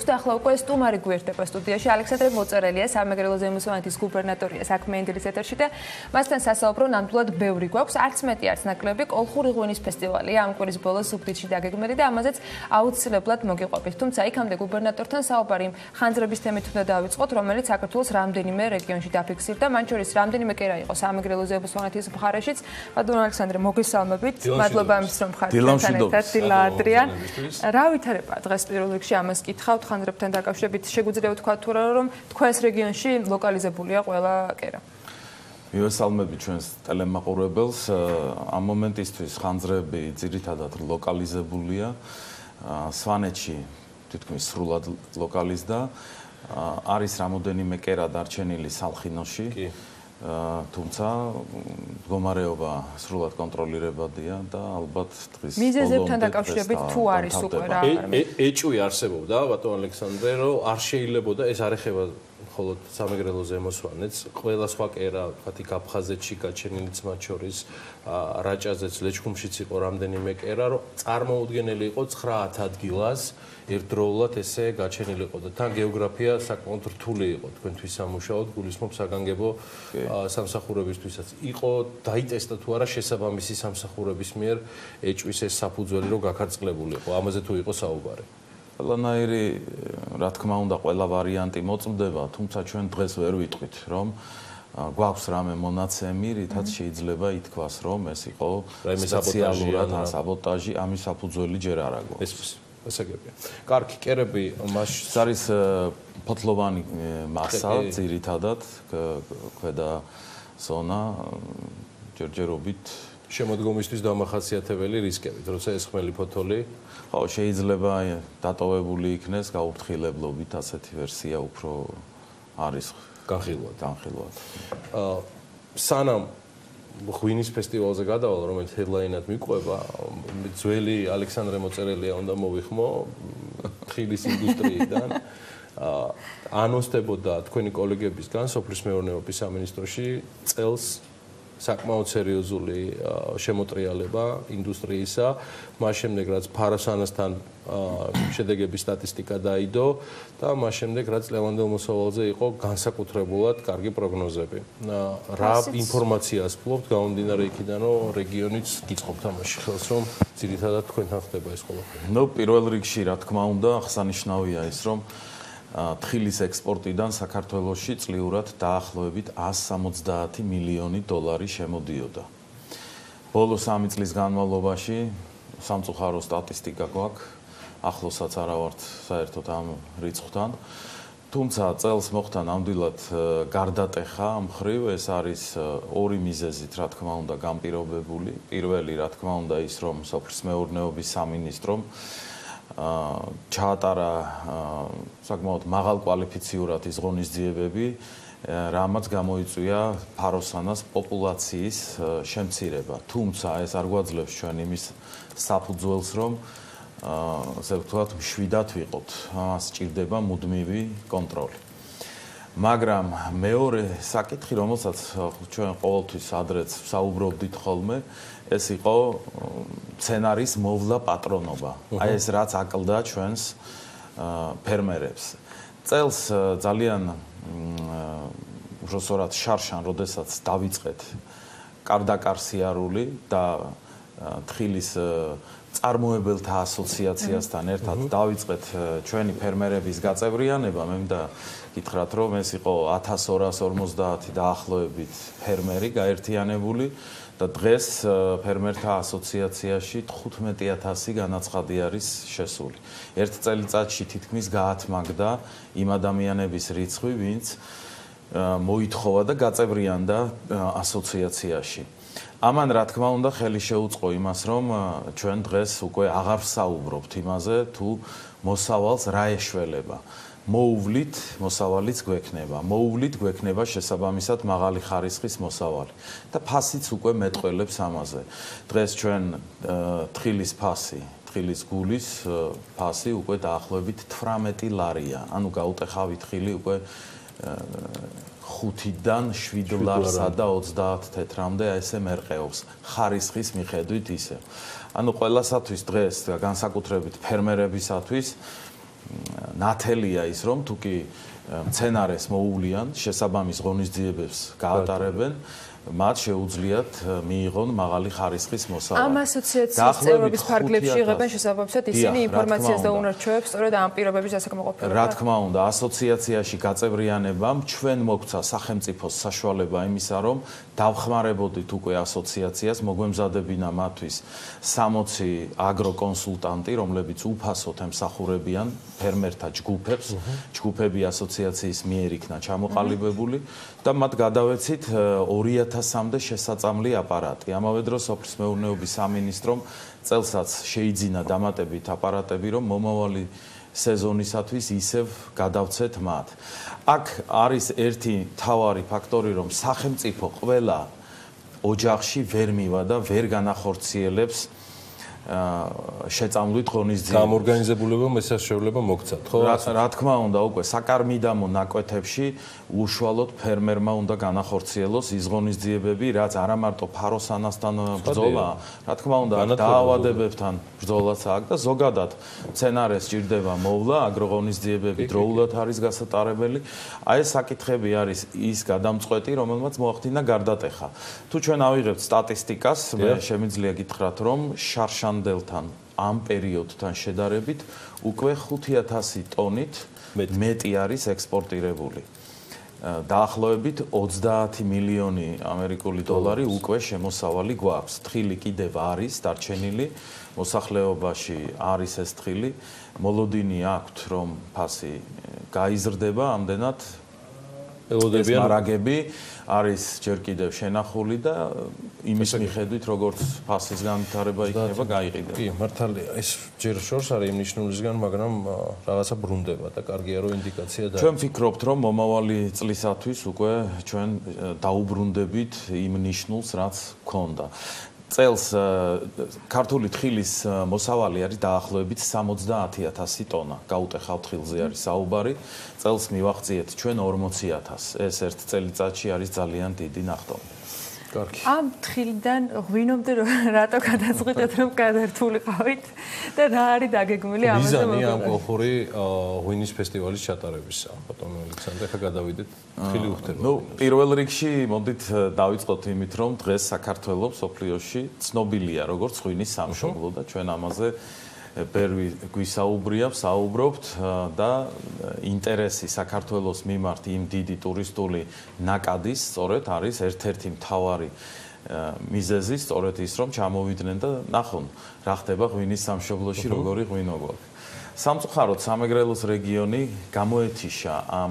და ახლა უკვე სტუმარი გვერდება სტუდიაში ალექსანდრე მოწერელია, სამეგრელო ზემოსვანეთის გუბერნატორია საქმე ინდირის ეთერში და მასთან სასაუბრო ნამდვილად ბევრი გვაქვს, არც მეტი არც ნაკლები, კოლხური ღვინის ფესტივალია ამ კვირის ბოლოს ზუგდიდში დაგეგმილი და ამაზეც აუცილებლად მოგიყვებით. თუმცა იქამდე გუბერნატორთან საუბარი ხანძრების თემით უნდა დავიწყოთ, რომელიც საქართველოს რამდენიმე რეგიონში დაფიქსირდა, მან შორის რამდენიმე კერა იყო სამეგრელო ზემოსვანეთის მხარეშიც. ბატონო ალექსანდრე, მოგესალმებით. მადლობა ამის რომ ხართ ჩვენთან ერთად. დილა ადრიან. რა ვითარება დღეს პირველ რიგში ამას კითხავთ ხანძრებთან დაკავშირებით, შეგვიძლია ვთქვა თუ რა რომ თქვენს რეგიონში ლოკალიზებულია ყველა კერა. მივესალმებით ჩვენს ტელემაყურებელს. ამ მომენტისთვის ხანძრები ძირითადად ლოკალიზებულია. სვანეთში თითქმის სრულად ლოკალიზდა. არის რამოდენიმე კერა დარჩენილი სალხინოში. თუმცა მდგომარეობა სრულად კონტროლირებადია და ალბათ დღის მიზეზებთან დაკავშირებით თუ არის უკვე რა ეჭვი არსებობდა ბატონ ალექსანდრე რომ არ შეიძლებოდა ეს არ ეხება მხოლოდ სამეგრელო ზემოსვანეთს ყველა სხვა კერა ხათი აფხაზეთში გაჩენილიც მათ შორის რაჭაზეც ლეჩხუმშიც იყო რამდენიმე კერა რომ წარმოუდგენელი იყო 9-10 ადგილას ერთდროულად ესე გაჩენილი იყო და თან გეოგრაფია საკმაოდ რთული იყო თქვენთვის სამუშაოდ გულისხმობ საგანგებო სამსახურებისთვისაც იყო დაიტესტა თუ არა შესაბამისი სამსახურების მიერ ეჭვის ეს საფუძველი რომ გაქარწყლებული იყო ამაზე თუ იყო საუბარი ყველანაირი რა თქმა უნდა ყველა ვარიანტი მოწმდება თუმცა ჩვენ დღეს ვერ ვიტყვით რომ გვაქვს რამე მონაცემი რითაც შეიძლება ითქვას რომ ეს იყო სპეციალურად საბოტაჟი ამის საფუძველი ჯერ არ აქვს ესაგებია. კარგი, კერები მას არის ფოთლოვანი მასა, ძირითადად ქვედა ზონა ჯერჯერობით შემოდგომისთვის დამახასიათებელი რისკებით, როცა ეს ხმელი ფოთოლი ხო, შეიძლება დატოვებული იქნეს გაუფრთხილებლობით, ასეთი ვერსია უფრო არის განხილვად. სანამ ღვინის ფესტივალზე გადავალ, რომელიც headline-ად მიყვება, ძველი ალექსანდრე მოწერელია უნდა მოვიხმო თხილის ინდუსტრიიდან. ანონსდებოდა თქვენი კოლეგებისგან სოფლის მეურნეობის სამინისტროში წელს საკმაოდ სერიოზული შემოტრიალება ინდუსტრიისა, მას შემდეგ რაც ფაროსანასთან შედეგების სტატისტიკა დაიდო და მას შემდეგ რაც ლევანდელ მოსავალზე იყო განსაკუთრებულად კარგი პროგნოზები. რა ინფორმაციას ფლობთ გამომდინარე იქიდან, რომ რეგიონიც გიწყობთ ამაში ხელს, რომ ძირითადად თქვენთან ხდება ეს ყველაფერი. პირველ რიგში რა თქმა უნდა, აღსანიშნავია ის, რომ თხილის ექსპორტიდან საქართველოში წლიურად დაახლოებით 170 მილიონი დოლარი შემოდიოდა. ბოლო 3 წლის განმავლობაში სამწუხარო სტატისტიკა გვაქვს, ახლოსაც არა ვართ საერთოდ ამ რიცხვთან. თუმცა წელს მოხდა ნამდვილად გარდატეხა ამ მხრივ, ეს არის ორი მიზეზით, რა თქმა უნდა, განპირობებული. პირველი, რა თქმა უნდა, ის რომ სოფლის მეურნეობის სამინისტრომ ჩაატარა საკმაოდ მაღალკვალიფიციურად ის ღონისძიებები, რამაც გამოიწვია ფაროსანას პოპულაციის შემცირება. თუმცა ეს არ გვაძლევს ჩვენ იმის საფუძველს, რომ ასე ვთქვათ, მშვიდად ვიყოთ. მას სჭირდება მუდმივი კონტროლი. მაგრამ მეორე საკითხი, რომელსაც ჩვენ ყოველთვის ადრეც საუბრობდით ხოლმე, ეს იყო სცენარის მოვლა პატრონობა. აი ეს რაც აკლდა ჩვენს ფერმერებს. წელს ძალიან უბრალოდ შარშან, როდესაც დავიწყეთ კარდაკარსიარული და თხილის წარმოებელთა ასოციაციასთან ერთად დავიწყეთ ჩვენი ფერმერების გაწევრიანება, მე მინდა გითხრათ, რომ ეს იყო 1250 დაახლოებით ფერმერი გაერთიანებული და დღეს ფერმერთა ასოციაციაში 15000 განაცხადი არის შესული. ერთ წელიწადში თითქმის გაათმაგდა იმ ადამიანების რიცხვი, ვინც მოითხოვა და გაწევრიანდა ასოციაციაში. ამან რა თქმა უნდა ხელი შეუწყო იმას, რომ ჩვენ დღეს უკვე აღარ ვსაუბრობთ იმაზე, თუ მოსავალს რა ეშველება. მოუვლით მოსავალიც გვექნება. მოუვლით გვექნება შესაბამისად მაღალი ხარისხის მოსავალი და ფასიც უკვე მეტყველებს ამაზე. დღეს ჩვენ თხილის ფასი, თხილის გულის ფასი უკვე დაახლოებით 18 ლარია. ანუ გაუტეხავი თხილი უკვე 5-დან 7 ლარსა და 30 თეთრამდე ესე მერყეობს. ხარისხის მიხედვით ისე. ანუ ყველასათვის დღეს განსაკუთრებით ფერმერებისათვის ნათელია ის რომ თუ კი მცენარეს მოუვლიან შესაბამის ღონისძიებებს გაატარებენ მათ შეუძლიათ მიიღონ მაღალი ხარისხის მოსავალი. ამ ასოციაციის წევრების ფარგლებში იღებენ შესაბამისად ისინი ინფორმაციას და უნარჩვევებს სწორედ ამ პირობების დასაკმაყოფილებლად. რა თქმა უნდა, ასოციაციაში გაწევრიანებამ ჩვენ მოგცა სახელმწიფოს საშუალება იმისა, რომ დავხმარებოდით უკვე ასოციაციას, მოგვემზადებინა მათთვის 60 აგროკონსულტანტი, რომლებიც უფასოდ ემსახურებიან ფერმერთა ჯგუფებს, ჯგუფები ასოციაციის მიერ იქნა ჩამოყალიბებული და მათ გადავეცით 2000-მდე შესაწამლი აპარატი. ამავე დროს სოფლის მეურნეობის სამინისტრომ წელსაც შეიძინა დამატებით აპარატები, რომ მომავალი სეზონისათვის ისევ გადავცეთ მათ. აქ არის ერთი მთავარი ფაქტორი, რომ სახელმწიფო ყველა ოჯახში ვერ მივა და ვერ განახორციელებს შეწამლვით ღონისძიებას. გამორგანიზებულებამ ეს შესაძლებლობა მოგცათ, ხო? რა თქმა უნდა, უკვე საკარმიდამო ნაკვეთებში უშუალოდ ფერმერმა უნდა განახორციელოს ის ღონისძიებები, რაც არა მარტო ფაროსანასთან ბრძოლაა, რა თქმა უნდა, დაავადებებთან ბრძოლაც აქვს და ზოგადად მცენარეს სჭირდება მოვლა, აგროღონისძიებები დროულად არის გასატარებელი. აი ეს საკითხები არის ის გადამწყვეტი, რომელმაც მოახდინა გარდატეხა. თუ ჩვენ ავიღებთ სტატისტიკას, მე შემიძლია გითხრათ, რომ შარშანდელთან ამ პერიოდთან შედარებით უკვე 5000 ტონით მეტი არის ექსპორტირებული. დაახლოებით 30 მილიონი ამერიკული დოლარი უკვე შემოსავალი გვაქვს. თხილი კიდევ არის დარჩენილი, მოსახლეობაში არის ეს თხილი. მოლოდინი აქვთ, რომ ფასი გაიზრდება, ამდენად ეს მარაგები არის ჯერ კიდევ შენახული და იმის მიხედვით როგორც ფასის განვითარება იქნება გაიყიდა. კი, მართალია, ეს ჯერ შორს არის იმ ნიშნულისგან, მაგრამ რაღაცა ბრუნდება და კარგია რომ ინდიკაცია და ჩვენ ვფიქრობთ, რომ მომავალი წლისათვის უკვე ჩვენ დაუბრუნდებით იმ ნიშნულს, რაც გქონდა. წელს ქართული თხილის მოსავალი არის დაახლოებით 70000 ტონა. გაუტეხავ თხილზე არის საუბარი. წელს მივახციეთ ჩვენ 40000. ეს ერთ წელიწადში არის ძალიან დიდი ნახტომი. კარგი. ამ თხილიდან ღვინომდე რატო გადაწყვიტეთ რომ გადართულიყავით და რა არის დაგეგმილი ამაზე მიზანი ამ კოლხური ღვინის ფესტივალის ჩატარებისა. ბატონო ალექსანდრე, ხა გადავიდეთ თხილი უხდება. ნუ პირველ რიგში მოდით დავიწყოთ იმით, რომ დღეს საქართველოს სოფლიოში ცნობილია როგორც ღვინის სამშობლო და ჩვენ ამაზე ბევრი გვისაუბრია, საუბრობთ და ინტერესი საქართველოს მიმართ იმ დიდი ტურისტული ნაკადის სწორედ არის ერთ-ერთი მთავარი მიზეზი, სწორედ ის რომ ჩამოვიდნენ და ნახონ რა ხდება ღვინის სამშობლოში, როგორი ღვინო გვაქვს. სამწუხაროდ სამეგრელოს რეგიონი გამოეთიშა ამ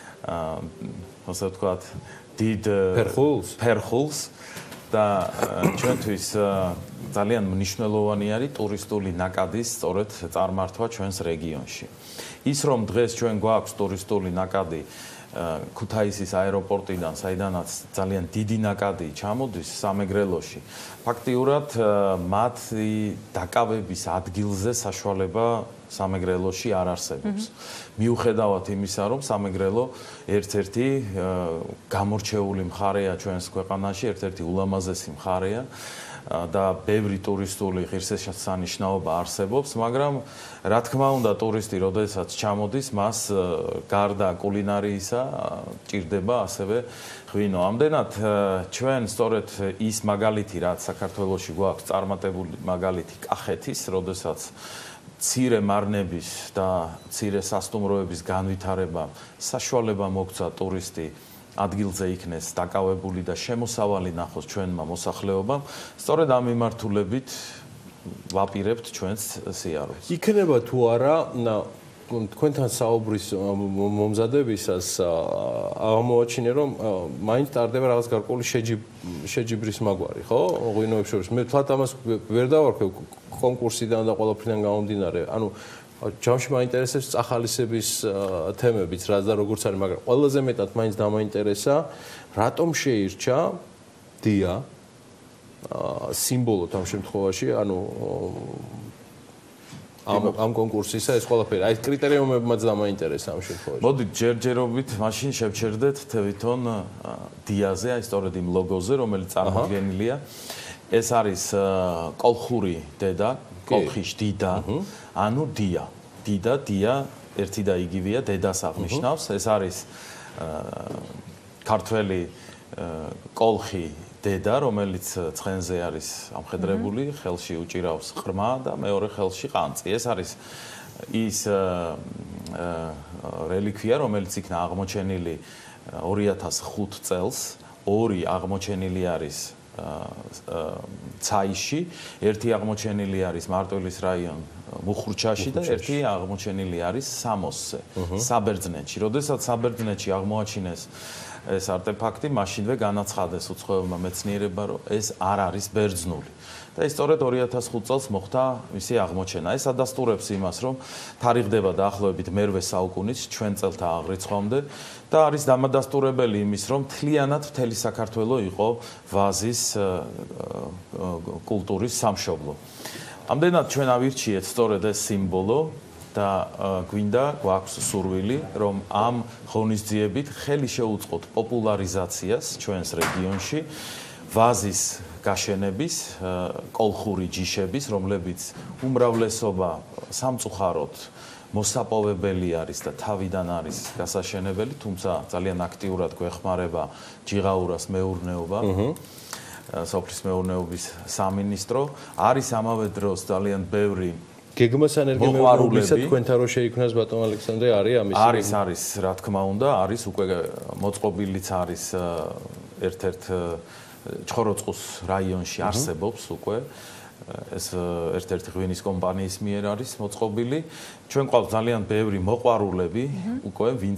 ასე ვთქვათ დიდ ფერხულს და ჩვენთვის ძალიან მნიშვნელოვანი არის ტურისტული ნაკადის სწორედ წარმართვა ჩვენს რეგიონში. ის რომ დღეს ჩვენ გვაქვს ტურისტული ნაკადი ქუთაისის აეროპორტიდან, საიდანაც ძალიან დიდი ნაკადი ჩამოდის სამეგრელოში, ფაქტიურად მათი დაკავების ადგილზე საშუალება სამეგრელოში არ არსებობს. მიუხედავად იმისა, რომ სამეგრელო ერთ-ერთი გამორჩეული მხარეა ჩვენს ქვეყანაში, ერთ-ერთი ულამაზესი მხარეა და ბევრი ტურისტული ღირსშესანიშნაობა არსებობს, მაგრამ რა თქმა უნდა, ტურისტი, როდესაც ჩამოდის, მას გარდა კულინარიისა ჭირდება ასევე ღვინო. ამდენად ჩვენ სწორედ ის მაგალითი, რაც საქართველოში გვაქვს წარმატებული მაგალითი კახეთის, როდესაც მცირე მარნების და მცირე სასტუმროების განვითარება საშუალება მოგცა ტურისტი ადგილზე იქნეს დაკავებული და შემოსავალი ნახოს ჩვენმა მოსახლეობამ, სწორედ ამ მიმართულებით ვაპირებთ ჩვენს სიარულს. იქნება თუ არა თქვენთან საუბრის მომზადებისას აღმოაჩინე რომ მაინც ტარდება რაღაც გარკვეული შეჯიბრის მაგვარი, ხო? ღვინოებს შორის. მე თლათ ამას ვერ დავარქვევ კონკურსიდან და ყველაფრიდან გამომდინარე. ანუ ჯამში მაინტერესებს წახალისების თემებიც, რაც და როგორც არის, მაგრამ ყველაზე მეტად მაინც დამაინტერესა, რატომ შეირჩა დია სიმბოლოდ ამ შემთხვევაში, ანუ ამ კონკურსისა ეს ყველაფერი. აი კრიტერიუმებმაც დამაინტერესა ამ შემთხვევაში. მოდით ჯერჯერობით მაშინ შევჩერდეთ თვითონ დიაზე, აი სწორედ იმ ლოგოზე, რომელიც წარმოდგენილია. ეს არის კოლხური დედა, კოლხის დიდა, ანუ დია. დიდა, დია ერთი და იგივეა, დედას აღნიშნავს. ეს არის ქართველი კოლხი დედა, რომელიც ცხენზე არის ამხედრებული, ხელში უჭირავს ყრმა და მეორე ხელში ყანწი. ეს არის ის რელიკვია, რომელიც იქნა აღმოჩენილი 2005 წელს. ორი აღმოჩენილი არის ცაიში, ერთი აღმოჩენილი არის მარტვილის რაიონ მუხრუჩაში და ერთი აღმოჩენილი არის სამოსზე, საბერძნეთში. როდესაც საბერძნეთში აღმოაჩინეს ეს არტეფაქტი, მაშინვე განაცხადეს უცხოელმა მეცნიერებმა, რომ ეს არ არის ბერძნული. და ის სწორედ 2005 წელს მოხდა მისი აღმოჩენა. ეს ადასტურებს იმას, რომ თარიღდება დაახლოებით მე-8 საუკუნის ჩვენ წელთა აღრიცხვამდე და არის დამადასტურებელი იმის, რომ მთლიანად მთელი საქართველო იყო ვაზის კულტურის სამშობლო. ამდენად ჩვენ ავირჩიეთ სწორედ ეს სიმბოლო და გვინდა გვაქვს სურვილი, რომ ამ ღონისძიებით ხელი შეუწყოთ პოპულარიზაციას ჩვენს რეგიონში, ვაზის გაშენების, კოლხური ჯიშების, რომლებიც უმრავლესობა სამწუხაროდ მოსაპოვებელი არის და თავიდან არის გასაშენებელი, თუმცა ძალიან აქტიურად გვეხმარება ჯიღაურას მეურნეობა. სოფლის მეურნეობის სამინისტრო არის ამავე დროს ძალიან ბევრი გეგმას ენერგიამეურნეობისა თქვენთან რო შეიქმნას ბატონ ალექსანდრე არის არის რა თქმა უნდა არის უკვე მოწყობილიც არის ერთ-ერთ ჩხოროწყუს რაიონში არსებობს უკვე ეს ერთ-ერთი ღვინის კომპანიის მიერ არის მოწყობილი. ჩვენ ყავს ძალიან ბევრი მოყვარულები უკვე ვინც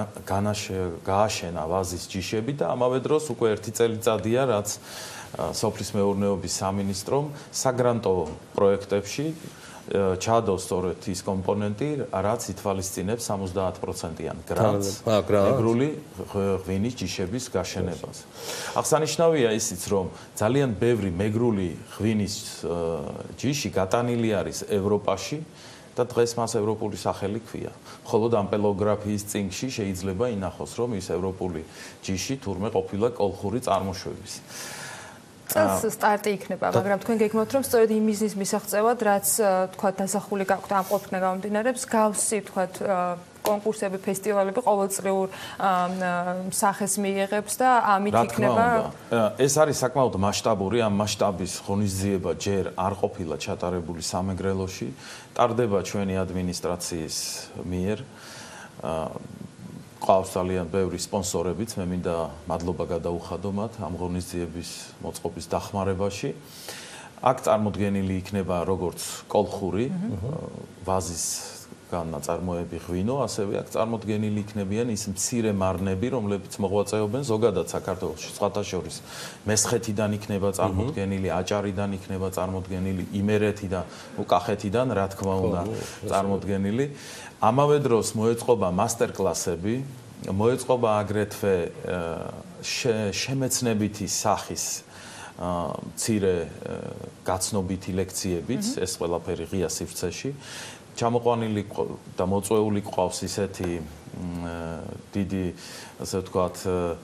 გააშენა ვაზის ჯიშები და ამავე დროს უკვე ერთი წელიწადია რაც სოფლის მეურნეობის სამინისტრომ საგრანტო პროექტებში ჩადოს სწორედ ის კომპონენტი, რაც ითვალისწინებს 70%-იან გრანტს მეგრული ღვინის ჯიშების გაშენებას. აღსანიშნავია ისიც, რომ ძალიან ბევრი მეგრული ღვინის ჯიში გატანილი არის ევროპაში და დღეს მას ევროპული სახელი ჰქვია. მხოლოდ ამპელოგრაფიის წიგნში შეიძლება ინახოს, რომ ის ევროპული ჯიში თურმე ყოფილა კოლხური წარმოშობის. წელს სტარტი იქნება, მაგრამ თქვენ გეგმავთ, რომ სწორედ იმ მიზნის მისაღწევად, რაც თქვა დასახული გაქვთ ამ ყოფნა გამომდინარეობს, გავსი თქვა კონკურსები, ფესტივალები ყოველწლიურ სახეს მიიღებს და ამით იქნება ეს არის საკმაოდ მასშტაბური, ამ მასშტაბის ღონისძიება ჯერ არ ყოფილა ჩატარებული სამეგრელოში, ტარდება ჩვენი ადმინისტრაციის მიერ. ყავს ძალიან ბევრი სპონსორებიც, მე მინდა მადლობა გადაუხადო მათ ამ ღონისძიების მოწყობის დახმარებაში. აქ წარმოდგენილი იქნება როგორც კოლხური ვაზისგან ნაწარმოები ღვინო, ასევე აქ წარმოდგენილი იქნებიან ის მცირე მარნები, რომლებიც მოღვაწეობენ ზოგადად საქართველოში. სხვათა შორის მესხეთიდან იქნება წარმოდგენილი, აჭარიდან იქნება წარმოდგენილი, იმერეთიდან, კახეთიდან, რა თქმა უნდა, წარმოდგენილი. ამავე დროს მოეწყობა მასტერკლასები, მოეწყობა აგრეთვე შემეცნებითი სახის მცირე გაცნობითი ლექციებიც, ეს ყველაფერი ღია სივრცეში. ჩამოყვანილი და მოწვეული ყავს ისეთი დიდი, ასე ვთქვათ,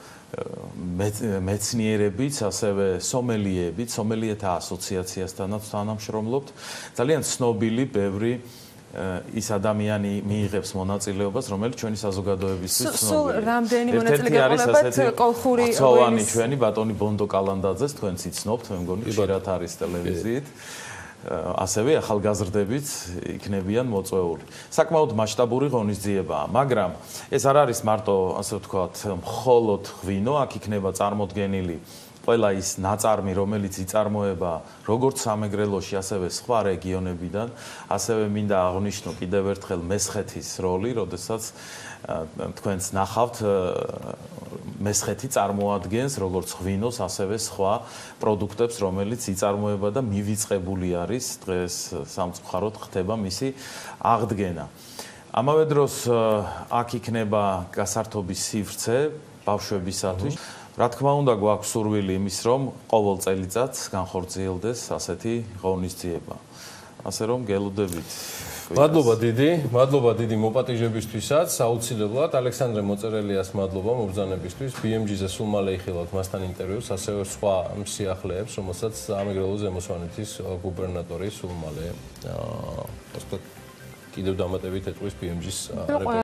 მეცნიერებიც, ასევე სომელიებიც, სომელიეთა ასოციაციასთანაც თანამშრომლობთ. ძალიან ცნობილი ბევრი ის ადამიანი მიიღებს მონაწილეობას, რომელიც ჩვენი საზოგადოებისთვის ცნობილია. სულ რამდენი მონაწილე გეყოლებათ კოლხური ღვინის ჩვენი ბატონი ბონდო კალანდაძეს, თქვენც იცნობთ, მე მგონი ხშირად არის ტელევიზიით. ასევე ახალგაზრდებიც იქნებიან მოწვეული. საკმაოდ მასშტაბური ღონისძიებაა, მაგრამ ეს არ არის მარტო, ასე ვთქვათ, მხოლოდ ღვინო, აქ იქნება წარმოდგენილი ყველა ის ნაწარმი, რომელიც იწარმოება როგორც სამეგრელოში, ასევე სხვა რეგიონებიდან, ასევე მინდა აღვნიშნო კიდევ ერთხელ მესხეთის როლი, როდესაც თქვენც ნახავთ მესხეთი წარმოადგენს როგორც ღვინოს, ასევე სხვა პროდუქტებს, რომელიც იწარმოება და მივიწყებული არის დღეს სამწუხაროდ ხდება მისი აღდგენა. ამავე დროს აქ იქნება გასართობის სივრცე ბავშვებისათვის. რა თქმა უნდა, გვაქვს სურვილი იმის, რომ ყოველ წელიწადს განხორციელდეს ასეთი ღონისძიება. ასე რომ გელოდებით. მადლობა დიდი მოპატიჟებისთვისაც, აუცილებლად ალექსანდრე მოწერელიას მადლობა მობრძანებისთვის. BMG-ზე სულ მალე იხილავთ მასთან ინტერვიუს, ასევე სხვა სიახლეებს, რომელსაც სამეგრელო ზემო სვანეთის გუბერნატორი სულ მალე კიდევ დამატებით ეტყვის PMG-ს